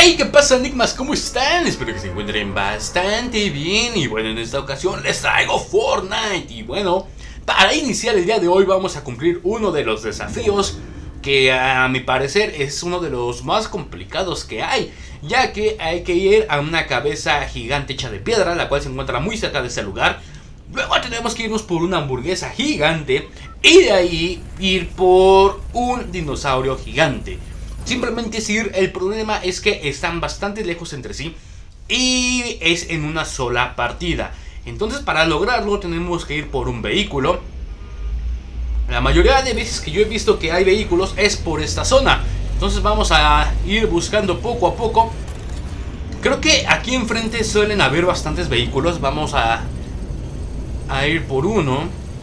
Hey, ¿qué pasa, enigmas? ¿Cómo están? Espero que se encuentren bastante bien. Y bueno, en esta ocasión les traigo Fortnite. Y bueno, para iniciar el día de hoy vamos a cumplir uno de los desafíos que a mi parecer es uno de los más complicados que hay, ya que hay que ir a una cabeza gigante hecha de piedra, la cual se encuentra muy cerca de ese lugar. Luego tenemos que irnos por una hamburguesa gigante y de ahí ir por un dinosaurio gigante. Simplemente es ir, el problema es que están bastante lejos entre sí y es en una sola partida. Entonces para lograrlo tenemos que ir por un vehículo. La mayoría de veces que yo he visto que hay vehículos es por esta zona. Entonces vamos a ir buscando poco a poco. Creo que aquí enfrente suelen haber bastantes vehículos. Vamos a ir por uno.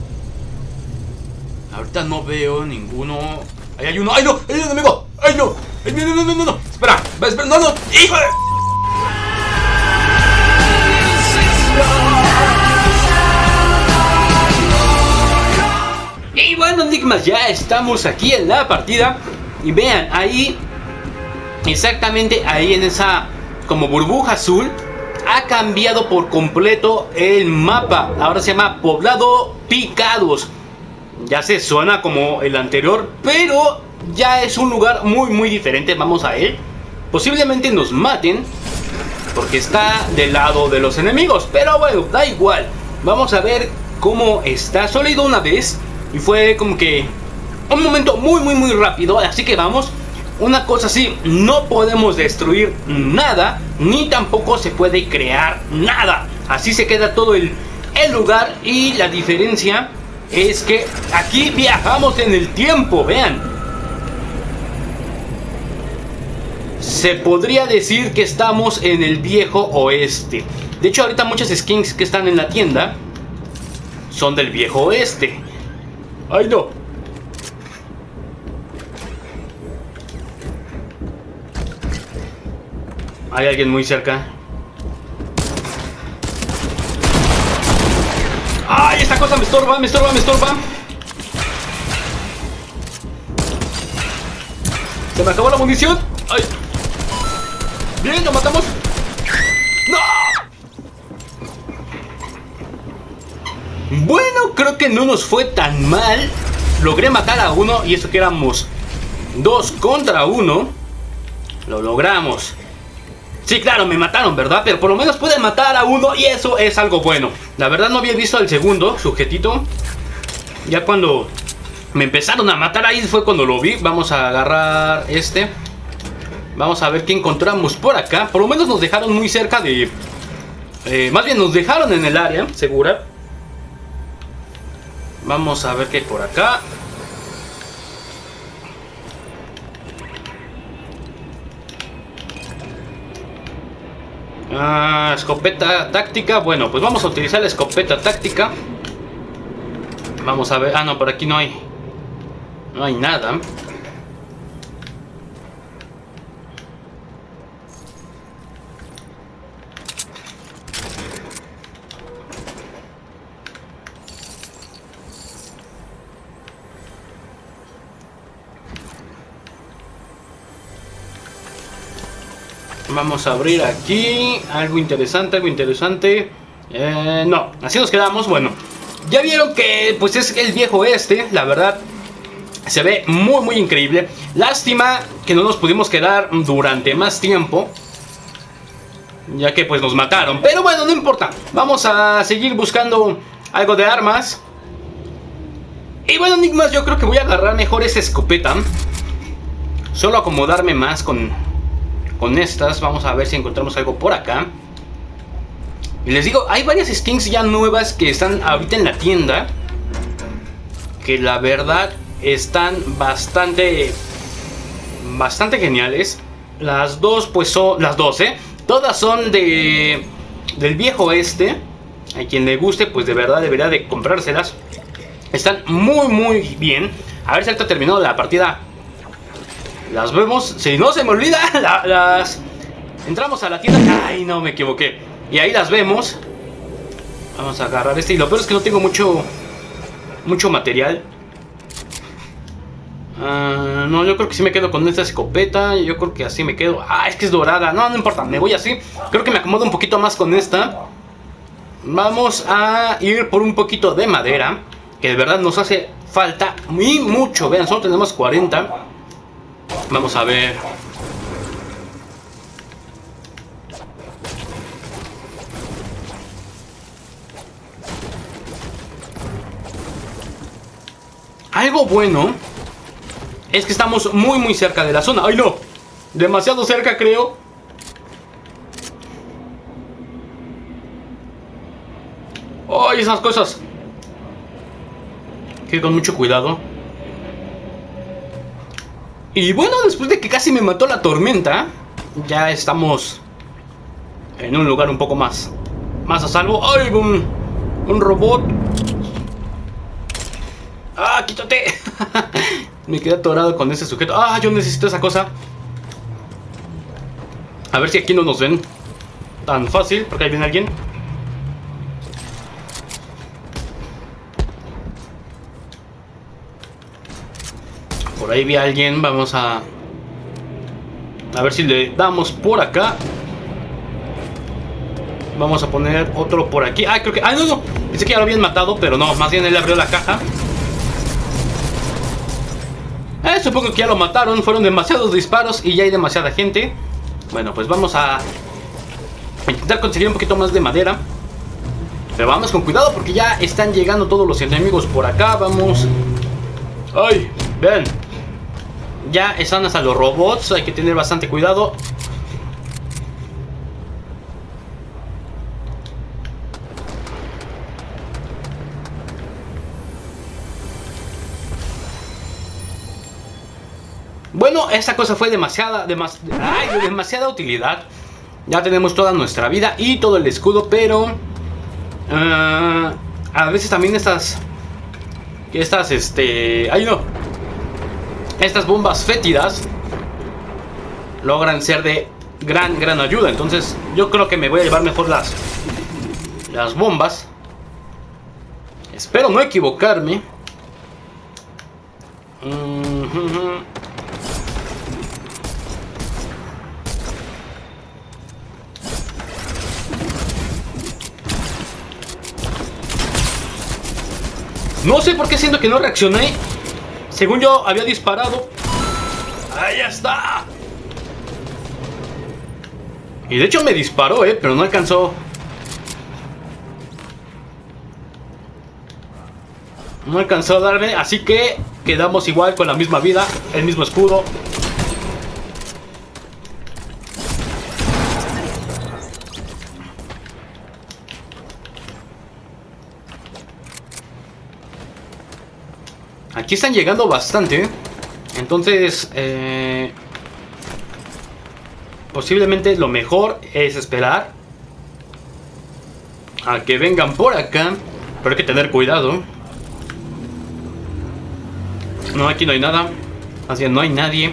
Ahorita no veo ninguno. Ahí hay uno. ¡Ay, no! ¡Hay un enemigo! ¡Ay, no! ¡Ay, no! Espera, no! ¡Hijo de! Y bueno, enigmas, ya estamos aquí en la partida. Y vean, ahí, exactamente ahí en esa como burbuja azul, ha cambiado por completo el mapa. Ahora se llama Poblado Picados. Ya se suena como el anterior, pero ya es un lugar muy diferente. Vamos a él. Posiblemente nos maten porque está del lado de los enemigos, pero bueno, da igual. Vamos a ver cómo está. Solo he ido una vez y fue como que un momento muy rápido. Así que vamos. Una cosa así, no podemos destruir nada, ni tampoco se puede crear nada. Así se queda todo el lugar. Y la diferencia es que aquí viajamos en el tiempo, vean. Se podría decir que estamos en el viejo oeste. De hecho, ahorita muchas skins que están en la tienda son del viejo oeste. ¡Ay, no! Hay alguien muy cerca. ¡Ay, esta cosa me estorba! Se me acabó la munición. ¡Ay! Bien, lo matamos. ¡No! Bueno, creo que no nos fue tan mal. Logré matar a uno y eso que éramos 2 contra 1. Lo logramos. Sí, claro, me mataron, ¿verdad? Pero por lo menos pude matar a uno y eso es algo bueno. La verdad no había visto al segundo sujetito. Ya cuando me empezaron a matar ahí fue cuando lo vi. Vamos a agarrar este. Vamos a ver qué encontramos por acá. Por lo menos nos dejaron muy cerca de... más bien nos dejaron en el área segura. Vamos a ver qué hay por acá. Escopeta táctica. Bueno, pues vamos a utilizar la escopeta táctica. Vamos a ver. No, por aquí no hay nada. Vamos a abrir aquí algo interesante. No, así nos quedamos. Bueno, ya vieron que pues es el viejo oeste. La verdad se ve muy increíble. Lástima que no nos pudimos quedar durante más tiempo, ya que pues nos mataron. Pero bueno, no importa. Vamos a seguir buscando algo de armas. Y bueno, enigmas, yo creo que voy a agarrar mejor esa escopeta. Solo acomodarme más con estas. Vamos a ver si encontramos algo por acá. Y les digo, hay varias skins ya nuevas que están ahorita en la tienda, que la verdad están bastante geniales. Las dos pues son... Las dos, todas son del viejo oeste. A quien le guste pues de verdad debería de comprárselas. Están muy bien. A ver si ahorita terminó la partida las vemos. Si no se me olvida, entramos a la tienda. Ay, no, me equivoqué. Y ahí las vemos. Vamos a agarrar este. Y lo peor es que no tengo mucho material. No, yo creo que sí me quedo con esta escopeta. Yo creo que así me quedo. Ah, es que es dorada. No, no importa, me voy así. Creo que me acomodo un poquito más con esta. Vamos a ir por un poquito de madera, que de verdad nos hace falta muy mucho. Vean, solo tenemos 40. Vamos a ver. Algo bueno es que estamos muy cerca de la zona. ¡Ay, no! Demasiado cerca, creo. ¡Ay, esas cosas! Que con mucho cuidado. Y bueno, después de que casi me mató la tormenta, ya estamos en un lugar un poco más a salvo. ¡Ay, un robot! ¡Ah, quítate! Me quedé atorado con ese sujeto. ¡Ah, yo necesito esa cosa! A ver si aquí no nos ven tan fácil, porque ahí viene alguien. Por ahí vi a alguien. Vamos a ver si le damos por acá. Vamos a poner otro por aquí. ¡Ah, creo que! ¡Ah, no! Pensé que ya lo habían matado, pero no. Más bien él abrió la caja. Supongo que ya lo mataron. Fueron demasiados disparos y ya hay demasiada gente. Bueno, pues vamos a intentar conseguir un poquito más de madera. Pero vamos con cuidado porque ya están llegando todos los enemigos por acá. Vamos. ¡Ay! Vean. Ya están hasta los robots. Hay que tener bastante cuidado. Bueno, esta cosa fue demasiada utilidad. Ya tenemos toda nuestra vida y todo el escudo, pero a veces también estas bombas fétidas logran ser de gran ayuda. Entonces yo creo que me voy a llevar mejor las bombas. Espero no equivocarme. No sé por qué siento que no reaccioné. Según yo había disparado. ¡Ahí está! Y de hecho me disparó, pero no alcanzó. No alcanzó a darme, así que quedamos igual con la misma vida, el mismo escudo. Aquí están llegando bastante. Entonces, posiblemente lo mejor es esperar a que vengan por acá. Pero hay que tener cuidado. No, aquí no hay nada. Así que no hay nadie.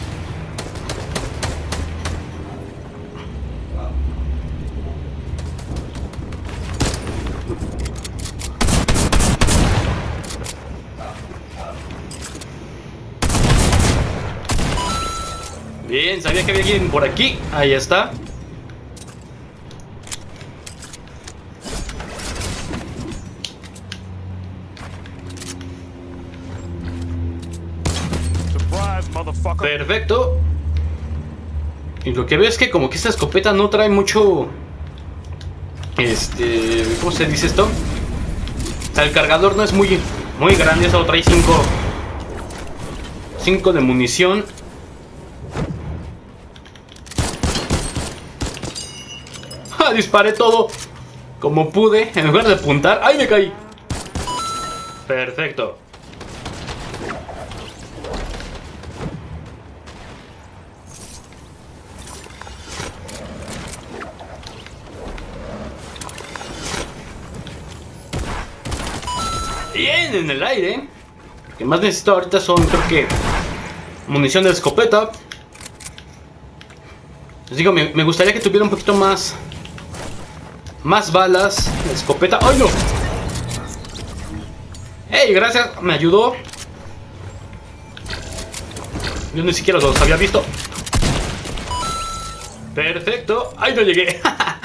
Bien, sabía que había alguien por aquí. Ahí está. Perfecto. Y lo que veo es que como que esta escopeta no trae mucho... ¿cómo se dice esto? O sea, el cargador no es muy grande. Solo trae 5 de munición. Disparé todo como pude. En lugar de apuntar. ¡Ay, me caí! Perfecto. Bien, en el aire. Lo que más necesito ahorita son, creo que, munición de escopeta. Les digo, me gustaría que tuviera un poquito más balas de escopeta. ¡Ay, no! ¡Ey, gracias! Me ayudó. Yo ni siquiera los había visto. Perfecto. ¡Ay, no llegué!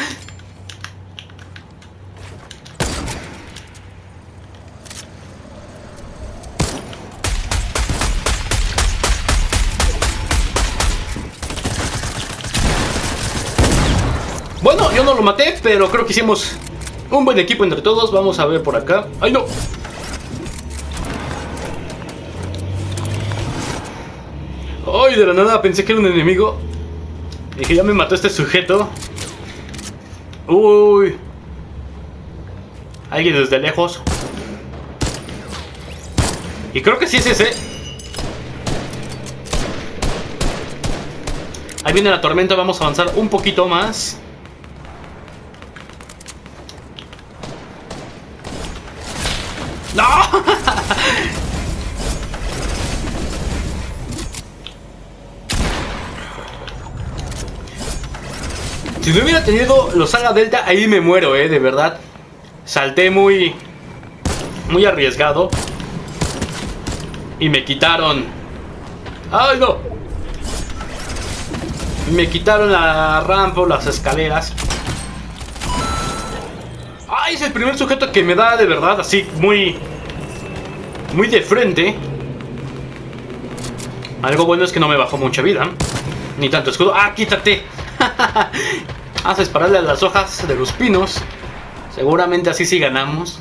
Bueno, yo no lo maté, pero creo que hicimos un buen equipo entre todos. Vamos a ver por acá. ¡Ay, no! ¡Ay, de la nada pensé que era un enemigo! Y que ya me mató este sujeto. ¡Uy! Alguien desde lejos. Y creo que sí es ese. Ahí viene la tormenta, vamos a avanzar un poquito más. ¡No! Si no hubiera tenido los Saga Delta, ahí me muero, de verdad. Salté muy arriesgado. Y me quitaron. ¡Ay, no! Me quitaron la rampa o las escaleras. ¡Ay! Es el primer sujeto que me da de verdad así muy de frente. Algo bueno es que no me bajó mucha vida. Ni tanto escudo. ¡Ah, quítate! Vamos a dispararle a las hojas de los pinos. Seguramente así sí ganamos.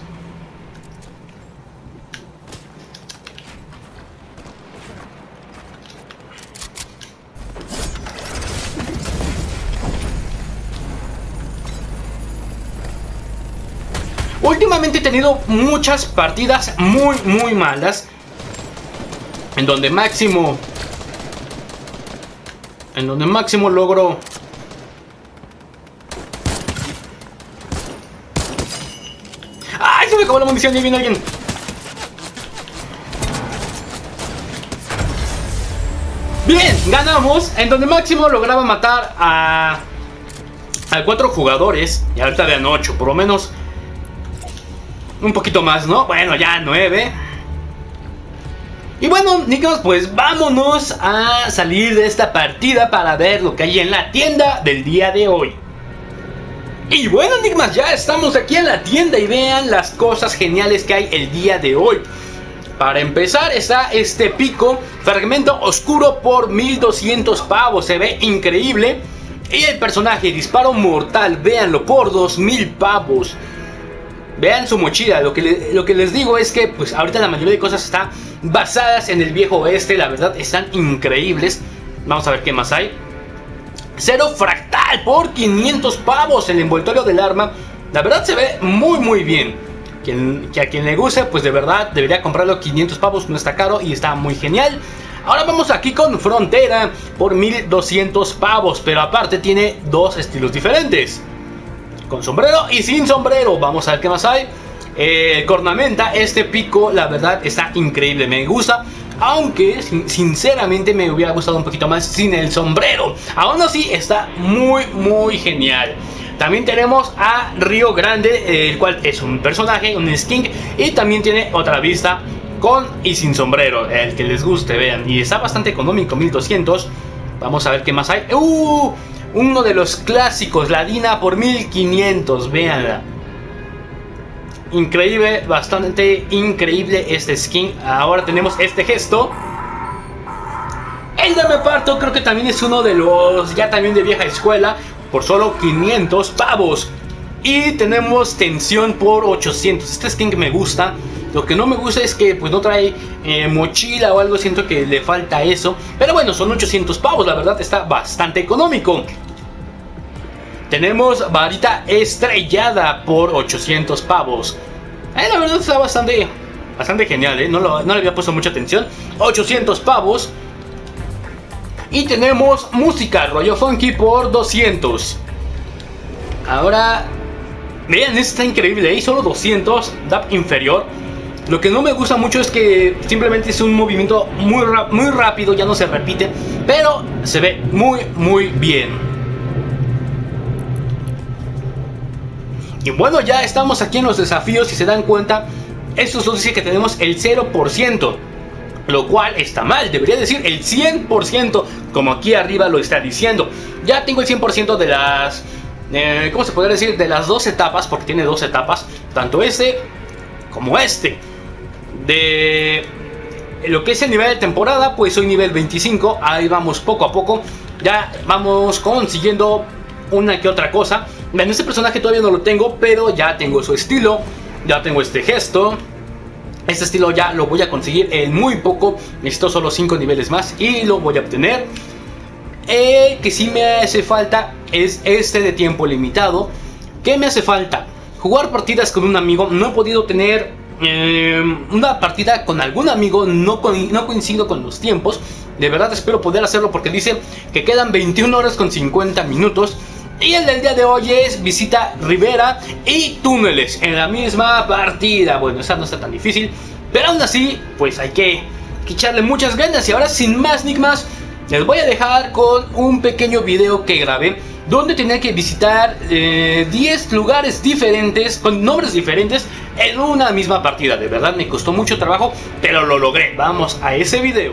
Últimamente he tenido muchas partidas muy malas, en donde máximo logro ¡ay! Se me acabó la munición y viene alguien. Bien, ganamos. En donde máximo lograba matar a 4 jugadores. Y ahorita vean 8, por lo menos un poquito más, ¿no? Bueno, ya 9. Y bueno, Nickos, pues vámonos a salir de esta partida para ver lo que hay en la tienda del día de hoy. Y bueno, Enigmas, ya estamos aquí en la tienda y vean las cosas geniales que hay el día de hoy. Para empezar está este pico, fragmento oscuro por 1200 pavos, se ve increíble. Y el personaje, disparo mortal, véanlo, por 2000 pavos. Vean su mochila, lo que les digo es que pues ahorita la mayoría de cosas están basadas en el viejo oeste, la verdad están increíbles. Vamos a ver qué más hay. Cero fractal por 500 pavos, el envoltorio del arma, la verdad se ve muy bien. Que a quien le guste, pues de verdad debería comprarlo. 500 pavos, no está caro y está muy genial. Ahora vamos aquí con Frontera por 1200 pavos, pero aparte tiene dos estilos diferentes, con sombrero y sin sombrero. Vamos a ver qué más hay. Cornamenta, este pico la verdad está increíble, me gusta. Aunque sinceramente me hubiera gustado un poquito más sin el sombrero. Aún así está muy genial. También tenemos a Río Grande, el cual es un personaje, un skin. Y también tiene otra vista con y sin sombrero, el que les guste, vean. Y está bastante económico, 1200. Vamos a ver qué más hay. Uno de los clásicos, la Dina por 1500, véanla. Increíble, bastante increíble este skin. Ahora tenemos este gesto. El de Me Parto creo que también es uno de los ya también de vieja escuela, por solo 500 pavos. Y tenemos Tensión por 800. Este skin me gusta. Lo que no me gusta es que pues no trae mochila o algo, siento que le falta eso. Pero bueno, son 800 pavos, la verdad está bastante económico. Tenemos Varita Estrellada por 800 pavos. La verdad está bastante genial, no le había puesto mucha atención. 800 pavos. Y tenemos Música Rollo Funky por 200. Ahora, vean, está increíble, solo 200, DAP inferior. Lo que no me gusta mucho es que simplemente es un movimiento muy rápido, ya no se repite, pero se ve muy bien. Y bueno, ya estamos aquí en los desafíos. Si se dan cuenta, estos dos dicen que tenemos el 0%. lo cual está mal, debería decir el 100%, como aquí arriba lo está diciendo. Ya tengo el 100% de las... ¿cómo se podría decir? De las 2 etapas, porque tiene 2 etapas, tanto este como este. De lo que es el nivel de temporada, pues soy nivel 25, ahí vamos poco a poco. Ya vamos consiguiendo una que otra cosa. Bueno, este personaje todavía no lo tengo, pero ya tengo su estilo, ya tengo este gesto. Este estilo ya lo voy a conseguir en muy poco. Necesito solo 5 niveles más y lo voy a obtener. Que sí me hace falta es este de tiempo limitado. ¿Qué me hace falta? Jugar partidas con un amigo. No he podido tener una partida con algún amigo. No coincido con los tiempos. De verdad espero poder hacerlo porque dice que quedan 21 horas con 50 minutos. Y el del día de hoy es visita Rivera y túneles en la misma partida. Bueno, esa no está tan difícil, pero aún así, pues hay que echarle muchas ganas. Y ahora, sin más ni más, les voy a dejar con un pequeño video que grabé, donde tenía que visitar 10 lugares diferentes, con nombres diferentes, en una misma partida. De verdad me costó mucho trabajo, pero lo logré. Vamos a ese video.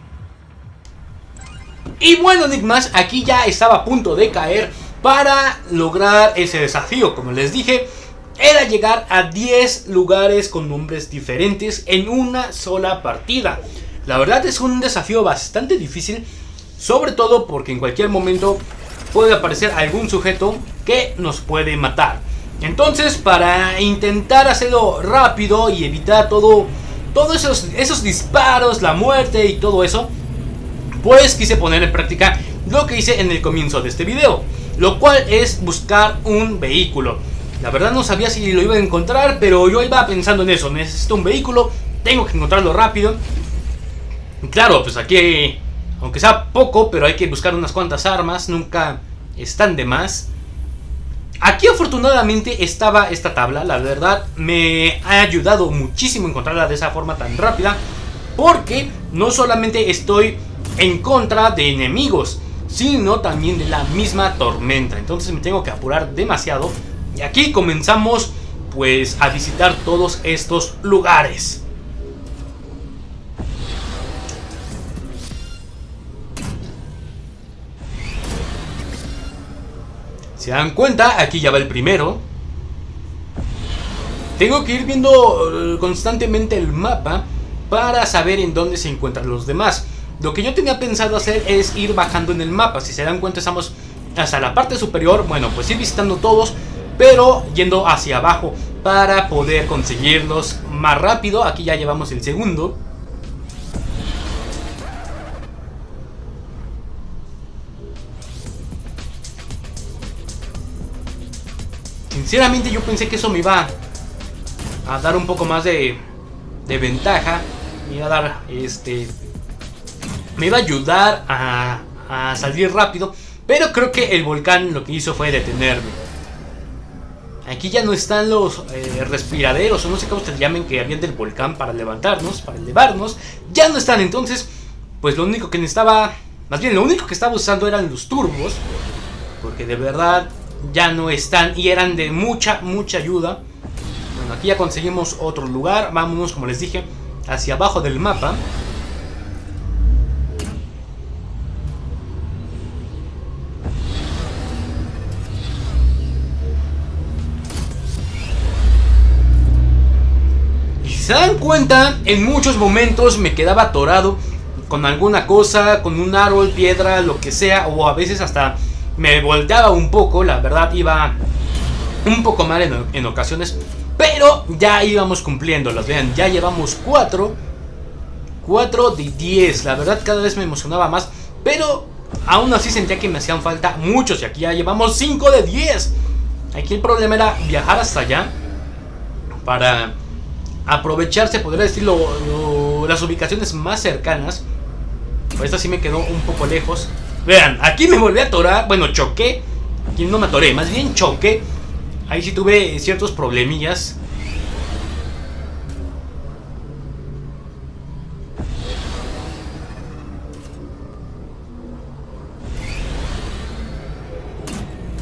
Y bueno, enigmas, aquí ya estaba a punto de caer. Para lograr ese desafío, como les dije, era llegar a 10 lugares con nombres diferentes en una sola partida. La verdad es un desafío bastante difícil, sobre todo porque en cualquier momento puede aparecer algún sujeto que nos puede matar. Entonces, para intentar hacerlo rápido y evitar todos esos disparos, la muerte y todo eso, pues quise poner en práctica lo que hice en el comienzo de este video, lo cual es buscar un vehículo. La verdad no sabía si lo iba a encontrar, pero yo iba pensando en eso. Necesito un vehículo, tengo que encontrarlo rápido. Y claro, pues aquí, aunque sea poco, pero hay que buscar unas cuantas armas, nunca están de más. Aquí afortunadamente estaba esta tabla. La verdad me ha ayudado muchísimo encontrarla de esa forma tan rápida, porque no solamente estoy en contra de enemigos, sino también de la misma tormenta. Entonces me tengo que apurar demasiado. Y aquí comenzamos pues a visitar todos estos lugares. ¿Se dan cuenta? Aquí ya va el primero. Tengo que ir viendo constantemente el mapa para saber en dónde se encuentran los demás. Lo que yo tenía pensado hacer es ir bajando en el mapa. Si se dan cuenta, estamos hasta la parte superior. Bueno, pues ir visitando todos, pero yendo hacia abajo para poder conseguirlos más rápido. Aquí ya llevamos el segundo. Sinceramente yo pensé que eso me iba a dar un poco más de ventaja. Me iba a dar me iba a ayudar a salir rápido, pero creo que el volcán lo que hizo fue detenerme. Aquí ya no están los respiraderos, o no sé cómo se llamen, que habían del volcán para levantarnos, para elevarnos. Ya no están, entonces pues lo único que necesitaba, más bien lo único que estaba usando eran los turbos, porque de verdad ya no están y eran de mucha ayuda. Bueno, aquí ya conseguimos otro lugar. Vámonos, como les dije, hacia abajo del mapa. ¿Se dan cuenta? En muchos momentos me quedaba atorado con alguna cosa, con un árbol, piedra, lo que sea, o a veces hasta me volteaba un poco. La verdad iba un poco mal en ocasiones, pero ya íbamos cumpliéndolas. Vean, ya llevamos 4 de 10. La verdad cada vez me emocionaba más, pero aún así sentía que me hacían falta muchos, y aquí ya llevamos 5 de 10. Aquí el problema era viajar hasta allá para aprovecharse, podría decir, las ubicaciones más cercanas. Esta sí me quedó un poco lejos. Vean, aquí me volví a atorar. Bueno, choqué. Aquí no me atoré, más bien choqué. Ahí sí tuve ciertos problemillas.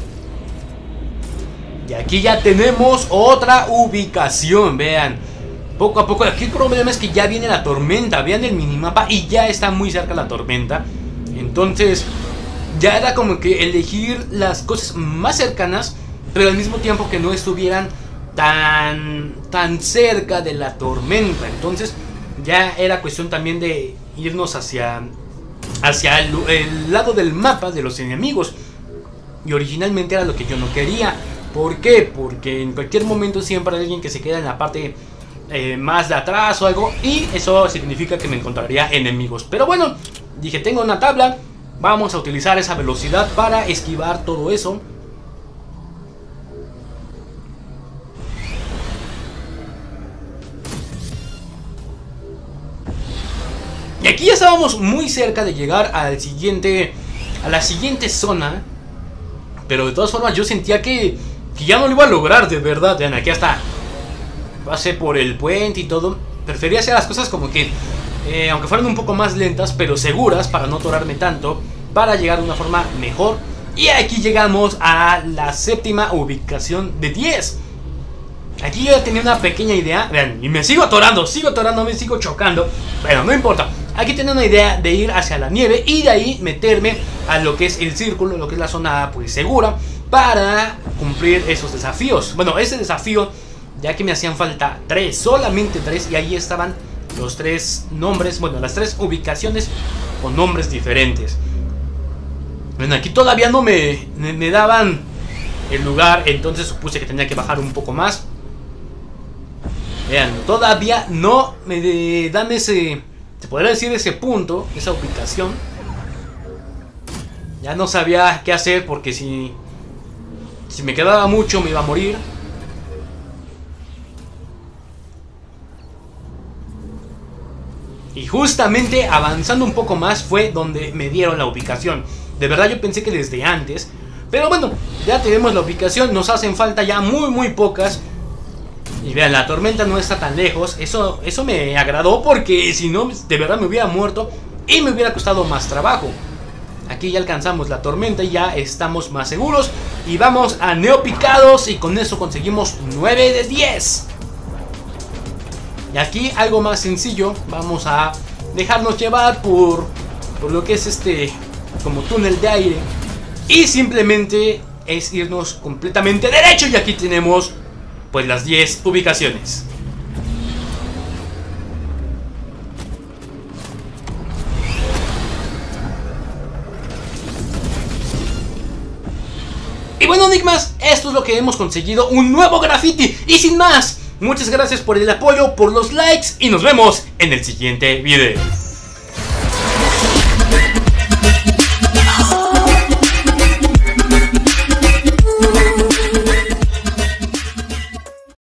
Y aquí ya tenemos otra ubicación, vean. poco a poco. Aquí el problema es que ya viene la tormenta. Vean el minimapa y ya está muy cerca la tormenta. Entonces ya era como que elegir las cosas más cercanas, pero al mismo tiempo que no estuvieran tan cerca de la tormenta. Entonces ya era cuestión también de irnos hacia el lado del mapa de los enemigos. Y originalmente era lo que yo no quería. ¿Por qué? Porque en cualquier momento siempre hay alguien que se queda en la parte más de atrás o algo, y eso significa que me encontraría enemigos. Pero bueno, dije, tengo una tabla, vamos a utilizar esa velocidad para esquivar todo eso. Y aquí ya estábamos muy cerca de llegar a la siguiente zona. Pero de todas formas yo sentía que ya no lo iba a lograr, de verdad. Vean, aquí hasta pasé por el puente y todo. Prefería hacer las cosas como que aunque fueran un poco más lentas, pero seguras, para no atorarme tanto, para llegar de una forma mejor. Y aquí llegamos a la séptima ubicación de 10. Aquí yo ya tenía una pequeña idea. Vean, y me sigo atorando, me sigo chocando. Pero no importa. Aquí tenía una idea de ir hacia la nieve y de ahí meterme a lo que es el círculo, lo que es la zona pues segura, para cumplir esos desafíos. Bueno, ese desafío, ya que me hacían falta 3, solamente 3, y ahí estaban los 3 nombres, bueno, las 3 ubicaciones con nombres diferentes. Bueno, aquí todavía no me daban el lugar, entonces supuse que tenía que bajar un poco más. Vean, todavía no me dan ese, se podría decir, ese punto, esa ubicación. Ya no sabía qué hacer, porque si me quedaba mucho me iba a morir. Y justamente avanzando un poco más fue donde me dieron la ubicación. De verdad yo pensé que desde antes, pero bueno, ya tenemos la ubicación. Nos hacen falta ya muy pocas. Y vean, la tormenta no está tan lejos. Eso me agradó, porque si no, de verdad me hubiera muerto y me hubiera costado más trabajo. Aquí ya alcanzamos la tormenta y ya estamos más seguros. Y vamos a Neopicados, y con eso conseguimos 9 de 10. Y aquí algo más sencillo. Vamos a dejarnos llevar por lo que es como túnel de aire. Y simplemente es irnos completamente derecho. Y aquí tenemos pues las 10 ubicaciones. Y bueno, Enigmas, esto es lo que hemos conseguido, un nuevo graffiti. Y sin más, muchas gracias por el apoyo, por los likes, y nos vemos en el siguiente video.